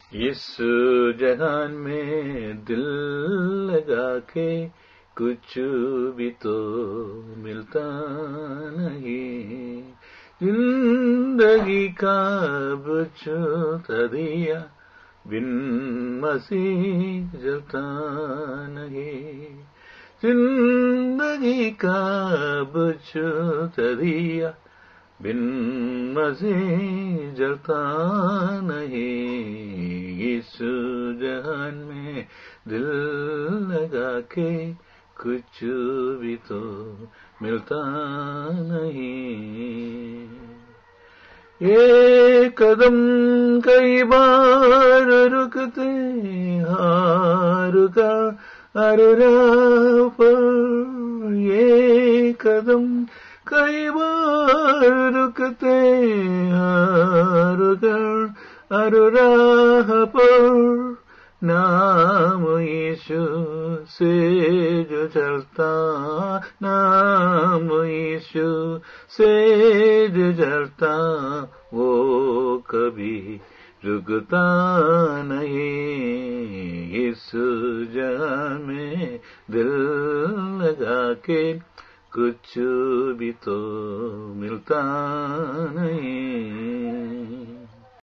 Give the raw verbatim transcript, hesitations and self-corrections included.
इस जहान में दिल लगा के कुछ भी तो मिलता नहीं। जिंदगी का बुझता दिया बिन मसीह जलता नहीं। जिंदगी का बुझता दिया बिन मसीह जलता नहीं। इस जहान में दिल लगा के कुछ भी तो मिलता नहीं। ये कदम कई बार रुकते हार का अररा पर। ये कदम कई बार रुकते हार कर अरुराह पर। नाम यीशु से जो चलता, नाम यीशु से जो चलता, वो कभी रुकता नहीं। इस जहां में दिल लगा के कुछ भी तो मिलता नहीं।